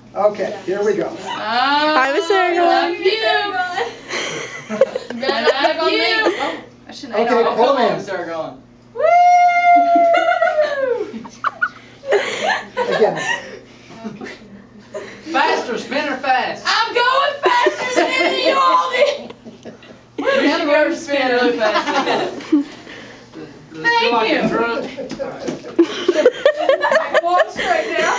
Okay, here we go. I'm a circle. Love you. Love you. Okay, pull in. Start going. Woo! Again. Faster, spin her fast. I'm going faster than any of y'all did. We have to go spin really fast. Thank you. Like a truck. Walk straight now.